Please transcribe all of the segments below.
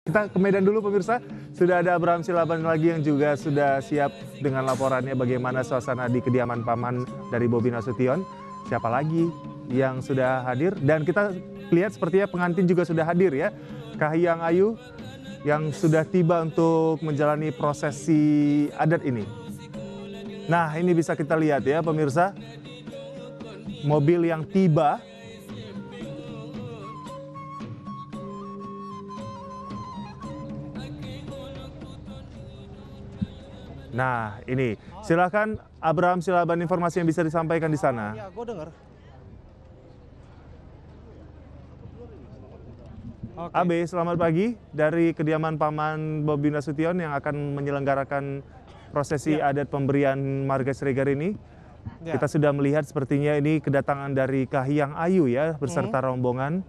Kita ke Medan dulu pemirsa, sudah ada Abraham Silaban lagi yang juga sudah siap dengan laporannya bagaimana suasana di kediaman paman dari Bobi Nasution. Siapa lagi yang sudah hadir dan kita lihat sepertinya pengantin juga sudah hadir ya. Kahiyang Ayu yang sudah tiba untuk menjalani prosesi adat ini. Nah ini bisa kita lihat ya pemirsa, mobil yang tiba. Nah ini, silakan Abraham Silaban informasi yang bisa disampaikan di sana. Ya, gue dengar. Okay. AB, selamat pagi dari kediaman Paman Bobi Nasution yang akan menyelenggarakan prosesi adat pemberian marga Siregar ini. Kita sudah melihat sepertinya ini kedatangan dari Kahiyang Ayu ya beserta rombongan.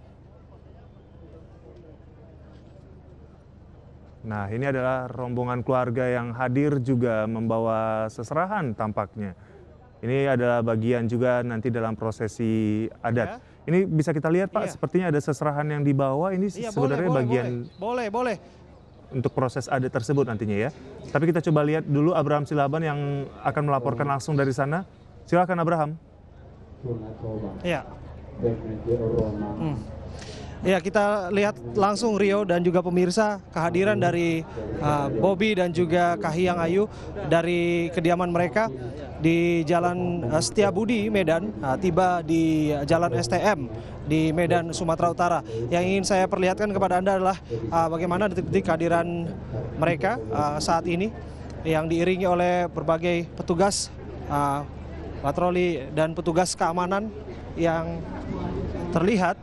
Nah ini adalah rombongan keluarga yang hadir juga membawa seserahan tampaknya. Ini adalah bagian juga nanti dalam prosesi adat. Ini bisa kita lihat Pak, sepertinya ada seserahan yang dibawa. Ini sebenarnya bagian boleh untuk proses adat tersebut nantinya ya. Tapi kita coba lihat dulu Abraham Silaban yang akan melaporkan langsung dari sana. Silakan Abraham. Iya. Ya, kita lihat langsung Rio dan juga pemirsa kehadiran dari Bobi dan juga Kahiyang Ayu dari kediaman mereka di Jalan Setiabudi Medan, tiba di Jalan STM di Medan, Sumatera Utara. Yang ingin saya perlihatkan kepada Anda adalah bagaimana detik-detik kehadiran mereka saat ini yang diiringi oleh berbagai petugas patroli dan petugas keamanan yang terlihat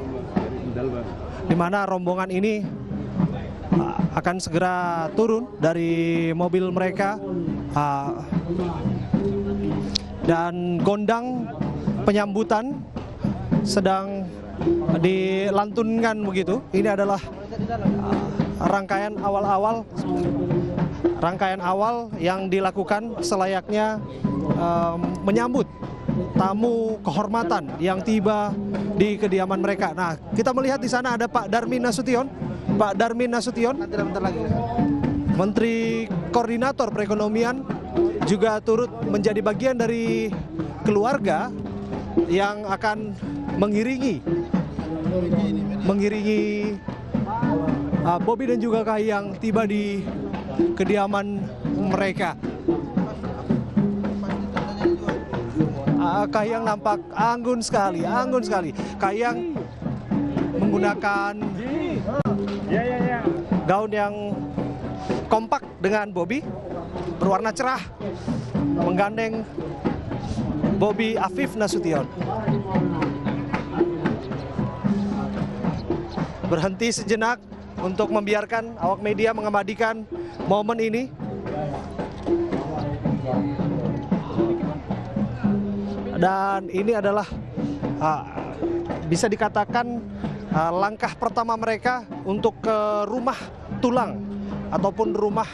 di mana rombongan ini akan segera turun dari mobil mereka dan gondang penyambutan sedang dilantunkan begitu. Ini adalah rangkaian awal yang dilakukan selayaknya menyambut tamu kehormatan yang tiba di kediaman mereka. Nah, kita melihat di sana ada Pak Darmin Nasution. Pak Darmin Nasution, Menteri Koordinator Perekonomian, juga turut menjadi bagian dari keluarga yang akan mengiringi Bobi dan juga Kahiyang tiba di kediaman mereka. Kahiyang nampak anggun sekali. Kahiyang menggunakan gaun yang kompak dengan Bobi, berwarna cerah, menggandeng Bobi Afif Nasution. Berhenti sejenak untuk membiarkan awak media mengabadikan momen ini. Dan ini adalah bisa dikatakan langkah pertama mereka untuk ke rumah tulang ataupun rumah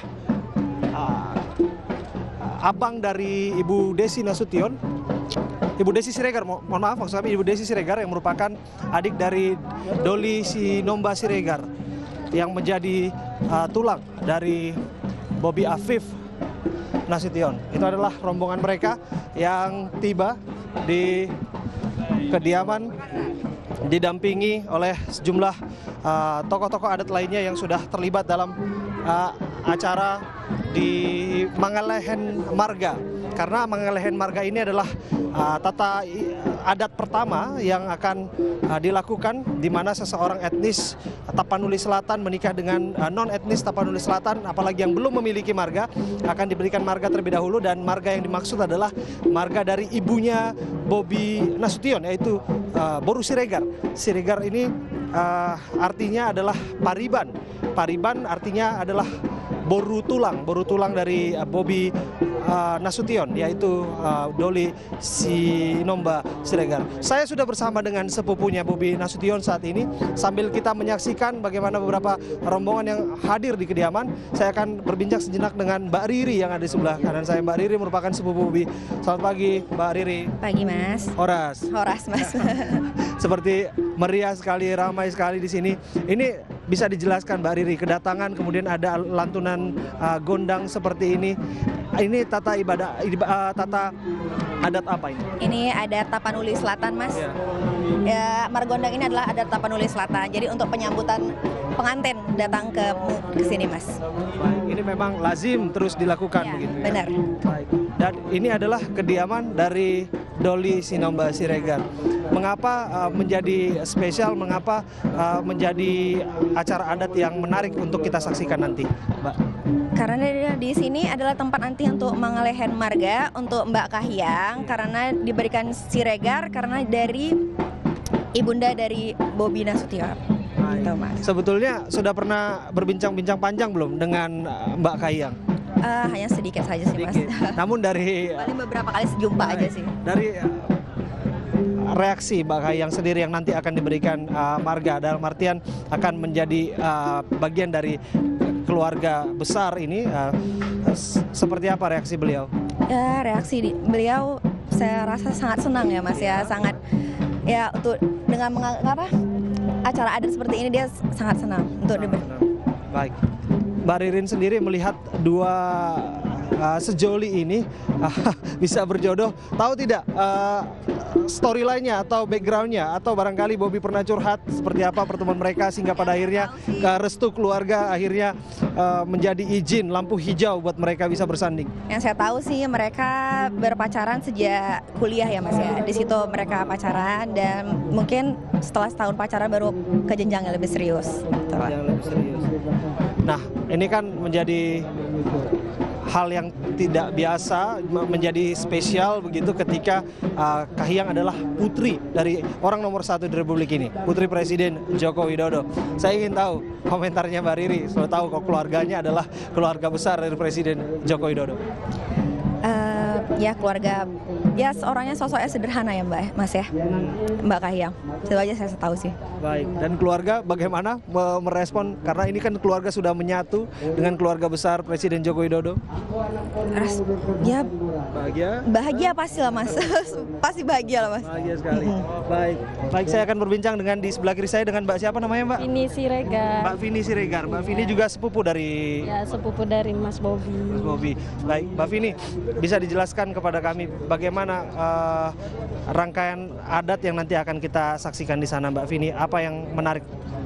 abang dari Ibu Desi Nasution, Ibu Desi Siregar, mohon maaf maksud kami Ibu Desi Siregar yang merupakan adik dari Doli Sinomba Siregar yang menjadi tulang dari Bobi Afif Nasution. Itu adalah rombongan mereka yang tiba di kediaman didampingi oleh sejumlah tokoh-tokoh adat lainnya yang sudah terlibat dalam acara di Mangalehen Marga. Karena Mangalehen Marga ini adalah tata adat pertama yang akan dilakukan di mana seseorang etnis Tapanuli Selatan menikah dengan non etnis Tapanuli Selatan, apalagi yang belum memiliki marga, akan diberikan marga terlebih dahulu. Dan marga yang dimaksud adalah marga dari ibunya Bobi Nasution, yaitu Boru Siregar. Siregar ini artinya adalah pariban. Pariban artinya adalah boru tulang dari Bobi Nasution, yaitu Doli Sinomba Siregar. Saya sudah bersama dengan sepupunya Bobi Nasution saat ini. Sambil kita menyaksikan bagaimana beberapa rombongan yang hadir di kediaman, saya akan berbincang sejenak dengan Mbak Riri yang ada di sebelah kanan saya. Mbak Riri merupakan sepupu Bobi. Selamat pagi Mbak Riri. Pagi Mas. Horas Mas. Seperti meriah sekali, ramai sekali di sini. Ini bisa dijelaskan Mbak Riri, kedatangan kemudian ada lantunan gondang seperti ini. Ini tata tata adat apa ini? Ini adat Tapanuli Selatan, Mas. Ya, Margondang ini adalah adat Tapanuli Selatan. Jadi untuk penyambutan pengantin datang ke sini, Mas. Baik, ini memang lazim terus dilakukan Ya, begitu ya. benar. Baik. Dan ini adalah kediaman dari Doli Sinomba Siregar. Mengapa menjadi spesial? Mengapa menjadi acara adat yang menarik untuk kita saksikan nanti, Mbak? Karena di sini adalah tempat nanti untuk mengelehen marga untuk Mbak Kahiyang, karena diberikan Siregar karena dari ibunda dari Bobi Nasution. Gitu, Mas. Sebetulnya sudah pernah berbincang-bincang panjang belum dengan Mbak Kahiyang? Hanya sedikit saja sih, Mas. Namun dari Paling beberapa kali sejumpa aja sih. dari reaksi Mbak Kahiyang sendiri yang nanti akan diberikan marga, dalam artian akan menjadi bagian dari keluarga besar ini, seperti apa reaksi beliau? Ya, reaksi beliau saya rasa sangat senang ya, Mas ya, sangat ya untuk dengan mengapa acara adat seperti ini dia sangat senang untuk Baik, Mbak Ririn sendiri melihat dua sejoli ini bisa berjodoh, tahu tidak storyline-nya atau background-nya, atau barangkali Bobi pernah curhat seperti apa pertemuan mereka sehingga pada akhirnya restu keluarga akhirnya menjadi izin lampu hijau buat mereka bisa bersanding. Yang saya tahu sih mereka berpacaran sejak kuliah ya, Mas ya. Di situ mereka pacaran dan mungkin setelah setahun pacaran baru ke jenjang yang lebih serius. Yang lebih serius. Nah, ini kan menjadi hal yang tidak biasa, menjadi spesial begitu ketika Kahiyang adalah putri dari orang nomor 1 di Republik ini, putri Presiden Joko Widodo. Saya ingin tahu komentarnya Mbak Riri, soal tahu kok keluarganya adalah keluarga besar dari Presiden Joko Widodo. Ya keluarga, ya seorangnya sosoknya sederhana ya Mbak, Mas ya, Mbak Kahiyang. Itu aja saya tahu sih. Baik, dan keluarga bagaimana merespon, karena ini kan keluarga sudah menyatu dengan keluarga besar Presiden Joko Widodo? Ya Bahagia? bahagia pasti lah Mas, pasti bahagia lah Mas. Bahagia sekali. Baik, baik, saya akan berbincang dengan di sebelah kiri saya dengan Mbak siapa namanya Mbak? Vini Siregar. Mbak Vini Siregar. Mbak Vini juga sepupu dari Ya, sepupu dari Mas Bobi. Mas Bobi. Baik, Mbak Vini, bisa dijelaskan kepada kami bagaimana rangkaian adat yang nanti akan kita saksikan di sana, Mbak Vini? Apa yang menarik?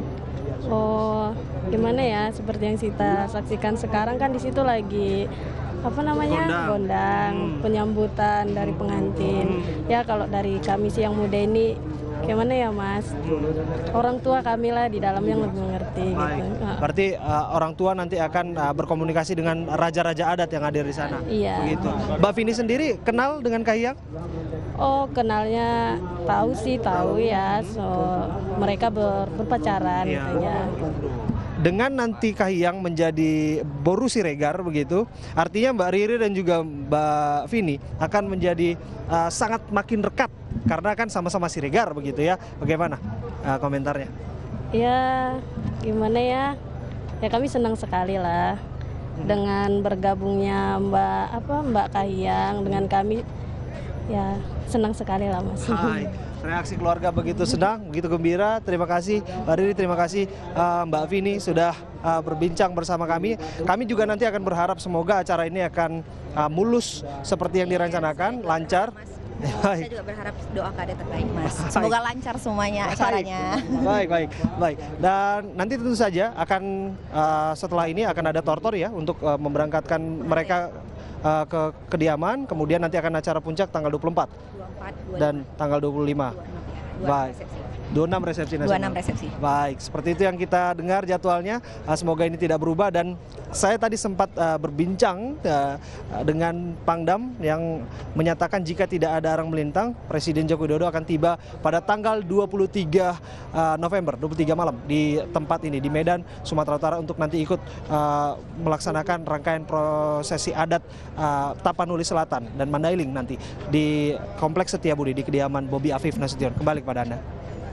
Oh, gimana ya? Seperti yang kita saksikan sekarang kan di situ lagi apa namanya? Gondang, penyambutan dari pengantin. Ya kalau dari kami sih yang muda ini gimana ya Mas? Orang tua kami lah di dalam yang lebih mengerti. Baik. Gitu. Berarti orang tua nanti akan berkomunikasi dengan raja-raja adat yang hadir di sana. Iya. Begitu. Mbak Vini sendiri kenal dengan Kahiyang? Oh, kenalnya tahu ya. So mereka berpacaran Iya. katanya. Dengan nanti Kahiyang menjadi Boru Siregar begitu, artinya Mbak Riri dan juga Mbak Vini akan menjadi sangat makin rekat karena kan sama-sama Siregar begitu ya. Bagaimana komentarnya? Ya, gimana ya? Ya kami senang sekali lah dengan bergabungnya Mbak Kahiyang dengan kami. Ya, senang sekali lah Mas. Hai. Reaksi keluarga begitu senang, begitu gembira. Terima kasih Mbak Riri, terima kasih Mbak Vini sudah berbincang bersama kami. Kami juga nanti akan berharap semoga acara ini akan mulus seperti yang direncanakan, lancar. Saya juga berharap doa keadaan terbaik Mas. Semoga lancar semuanya acaranya. Baik. Dan nanti tentu saja akan setelah ini akan ada tortor ya untuk memberangkatkan mereka ke kediaman, kemudian nanti akan acara puncak tanggal 24 dan tanggal 25. Baik. 26 resepsi nasional. 26 resepsi. Baik, seperti itu yang kita dengar jadwalnya. Semoga ini tidak berubah, dan saya tadi sempat berbincang dengan Pangdam yang menyatakan jika tidak ada arang melintang, Presiden Joko Widodo akan tiba pada tanggal 23 November, 23 malam di tempat ini di Medan, Sumatera Utara untuk nanti ikut melaksanakan rangkaian prosesi adat Tapanuli Selatan dan Mandailing nanti di Kompleks Setiabudi di kediaman Bobi Afif Nasution. Kembali kepada Anda.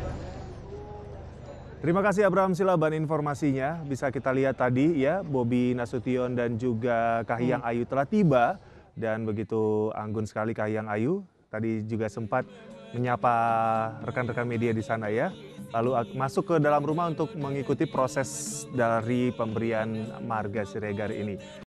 Terima kasih Abraham Silaban informasinya. Bisa kita lihat tadi ya, Bobi Nasution dan juga Kahiyang Ayu telah tiba, dan begitu anggun sekali Kahiyang Ayu. Tadi juga sempat menyapa rekan-rekan media di sana ya. lalu masuk ke dalam rumah untuk mengikuti proses dari pemberian marga Siregar ini.